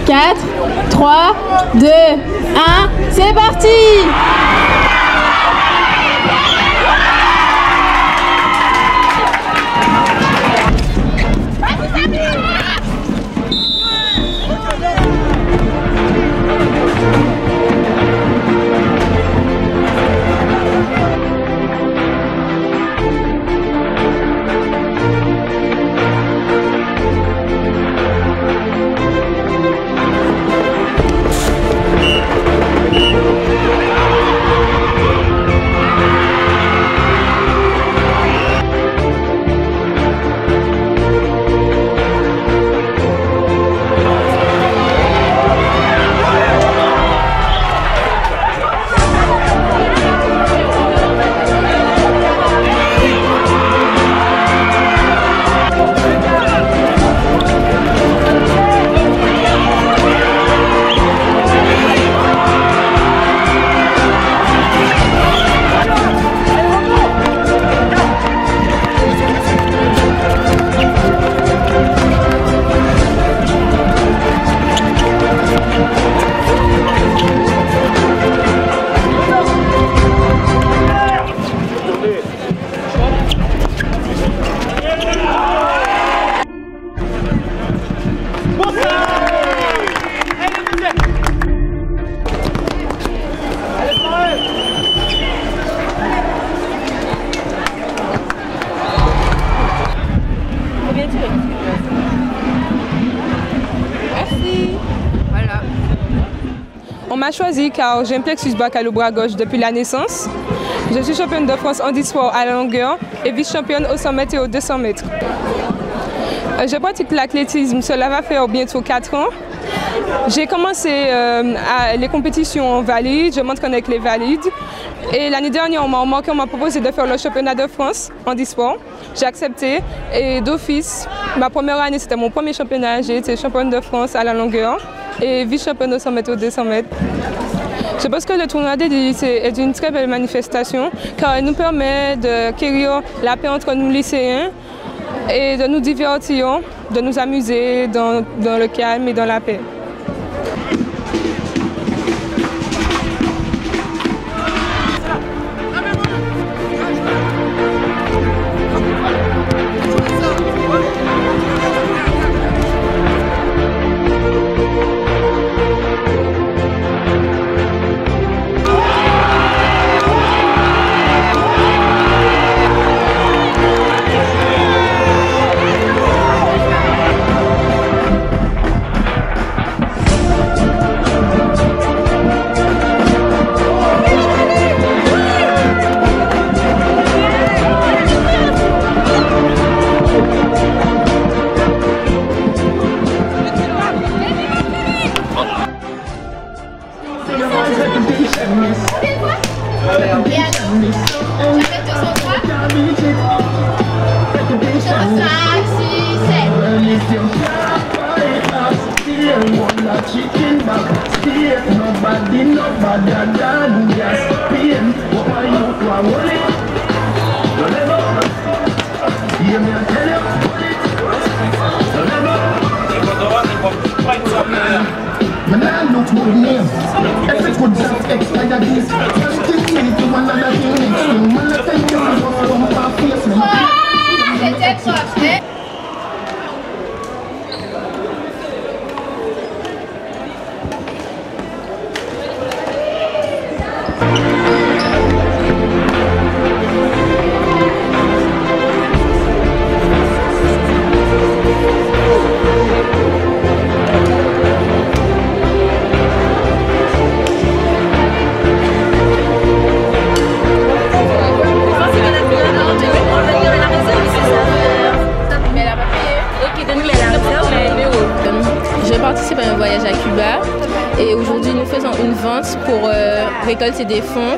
4, 3, 2, 1, c'est parti! On m'a choisi car j'ai un plexus brachial au bras gauche depuis la naissance. Je suis championne de France handisport à la longueur et vice-championne au 100 mètres et aux 200 mètres. Je pratique l'athlétisme, cela va faire bientôt 4 ans. J'ai commencé les compétitions valides, je m'entraîne avec les valides. Et l'année dernière, on m'a proposé de faire le championnat de France handisport. J'ai accepté et d'office, ma première année, c'était mon premier championnat. J'ai été championne de France à la longueur et vice-championne au 100 mètres et aux 200 mètres. Je pense que le tournoi d'élite est une très belle manifestation car elle nous permet d'acquérir la paix entre nous lycéens et de nous divertir, de nous amuser dans le calme et dans la paix. Et aujourd'hui, nous faisons une vente pour récolter des fonds.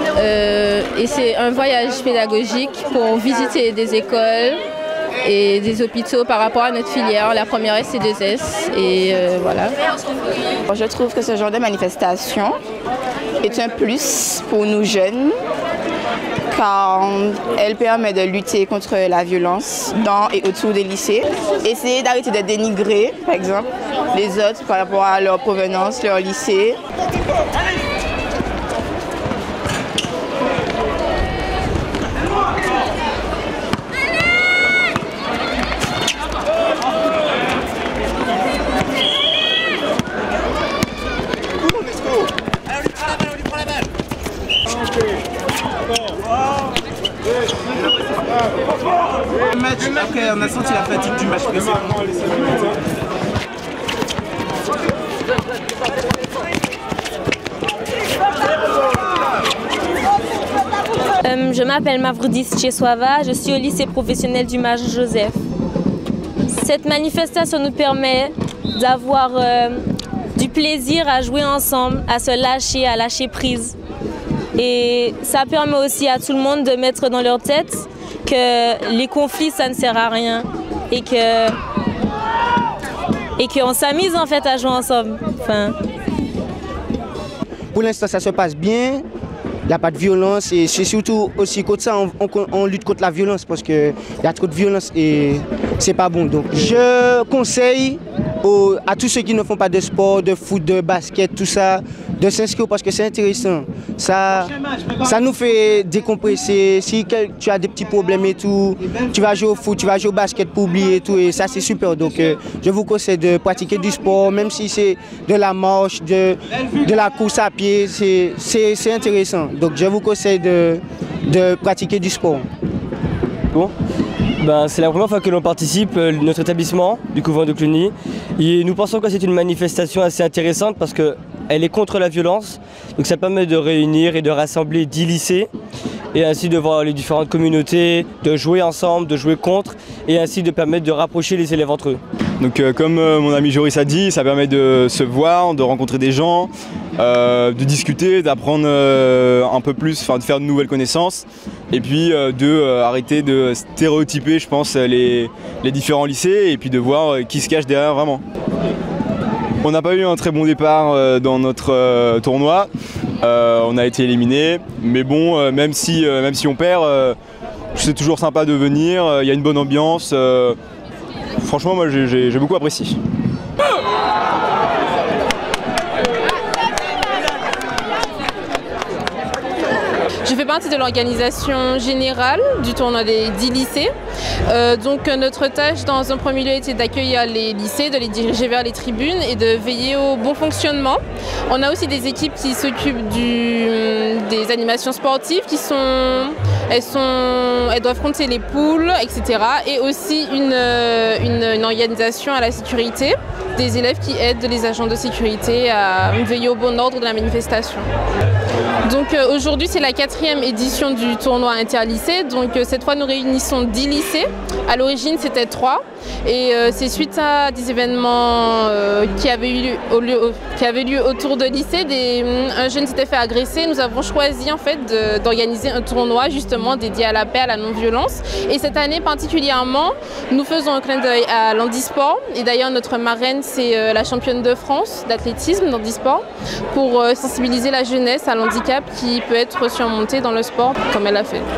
Et c'est un voyage pédagogique pour visiter des écoles et des hôpitaux par rapport à notre filière, la première SC2S. Et voilà. Je trouve que ce genre de manifestation est un plus pour nous jeunes, car elle permet de lutter contre la violence dans et autour des lycées. Essayer d'arrêter de dénigrer, par exemple, les autres par rapport à leur provenance, leur lycée. Après, on a senti la fatigue du match précédent. Je m'appelle Mavroudis Tcheswava, je suis au lycée professionnel du Maj Joseph. Cette manifestation nous permet d'avoir du plaisir à jouer ensemble, à se lâcher, à lâcher prise. Et ça permet aussi à tout le monde de mettre dans leur tête que les conflits, ça ne sert à rien et qu'on s'amuse en fait à jouer ensemble. Enfin... Pour l'instant, ça se passe bien. Il n'y a pas de violence et c'est surtout aussi contre ça, on lutte contre la violence parce qu'il y a trop de violence et c'est pas bon. Donc je conseille à tous ceux qui ne font pas de sport, de foot, de basket, tout ça, de s'inscrire parce que c'est intéressant. Ça nous fait décompresser. Si tu as des petits problèmes et tout, tu vas jouer au foot, tu vas jouer au basket pour oublier et tout. Et ça, c'est super. Donc, je vous conseille de pratiquer du sport, même si c'est de la marche, de la course à pied. C'est intéressant. Donc, je vous conseille de pratiquer du sport. Bon. C'est la première fois que l'on participe, notre établissement du couvent de Cluny. Et nous pensons que c'est une manifestation assez intéressante parce qu'elle est contre la violence. Donc ça permet de réunir et de rassembler 10 lycées et ainsi de voir les différentes communautés, de jouer ensemble, de jouer contre et ainsi de permettre de rapprocher les élèves entre eux. Donc comme mon ami Joris a dit, ça permet de se voir, de rencontrer des gens, de discuter, d'apprendre un peu plus, de faire de nouvelles connaissances et puis arrêter de stéréotyper, je pense, les différents lycées et puis de voir qui se cache derrière vraiment. On n'a pas eu un très bon départ dans notre tournoi, on a été éliminé, mais bon, même si on perd, c'est toujours sympa de venir, il y a une bonne ambiance. Franchement, moi j'ai beaucoup apprécié. Je fais partie de l'organisation générale du tournoi des 10 lycées. Donc notre tâche dans un premier lieu était d'accueillir les lycées, de les diriger vers les tribunes et de veiller au bon fonctionnement. On a aussi des équipes qui s'occupent des animations sportives elles doivent compter les poules, etc. Et aussi une organisation à la sécurité, des élèves qui aident les agents de sécurité à veiller au bon ordre de la manifestation. Donc aujourd'hui c'est la 4e édition du tournoi interlycée, donc cette fois nous réunissons 10 lycées, à l'origine c'était 3 et c'est suite à des événements qui avaient eu lieu autour de lycées, un jeune s'était fait agresser, nous avons choisi en fait d'organiser un tournoi justement dédié à la paix, à la non-violence et cette année particulièrement nous faisons un clin d'œil à l'handisport et d'ailleurs notre marraine c'est la championne de France d'athlétisme d'handisport pour sensibiliser la jeunesse à l'handicap qui peut être surmonté dans le sport comme elle a fait.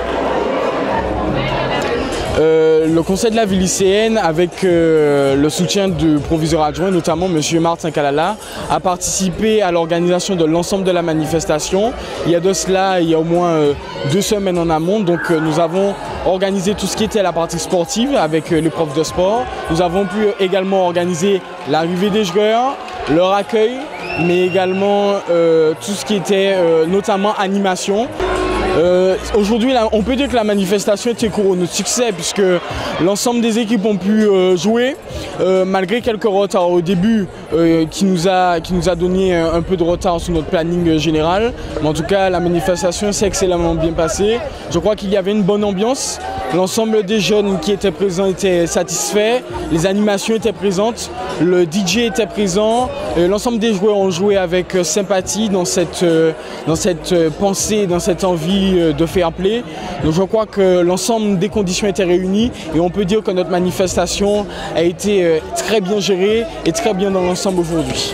Le conseil de la vie lycéenne, avec le soutien du proviseur adjoint, notamment M. Martin Kalala, a participé à l'organisation de l'ensemble de la manifestation. Il y a de cela, il y a au moins 2 semaines en amont. Donc nous avons organisé tout ce qui était la partie sportive avec les profs de sport. Nous avons pu également organiser l'arrivée des joueurs, leur accueil, mais également tout ce qui était notamment animation. Aujourd'hui, on peut dire que la manifestation était couronnée de succès puisque l'ensemble des équipes ont pu jouer malgré quelques retards au début qui nous a donné un peu de retard sur notre planning général. Mais en tout cas, la manifestation s'est excellemment bien passée. Je crois qu'il y avait une bonne ambiance. L'ensemble des jeunes qui étaient présents étaient satisfaits. Les animations étaient présentes. Le DJ était présent. L'ensemble des joueurs ont joué avec sympathie dans cette pensée, dans cette envie de fair play. Donc je crois que l'ensemble des conditions étaient réunies et on peut dire que notre manifestation a été très bien gérée et très bien dans l'ensemble aujourd'hui.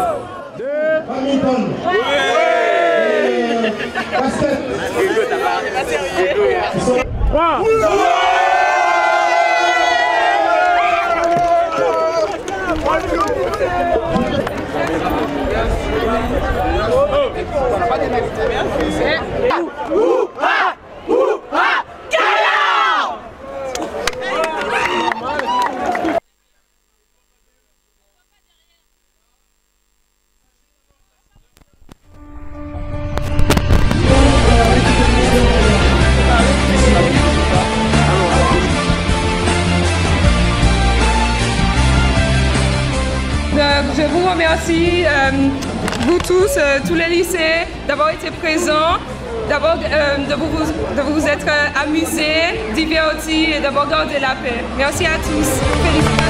Oui. Je vous remercie, vous tous, tous les lycées, d'avoir été présents, de vous être amusés, divertis et d'avoir gardé la paix. Merci à tous. Félicitations.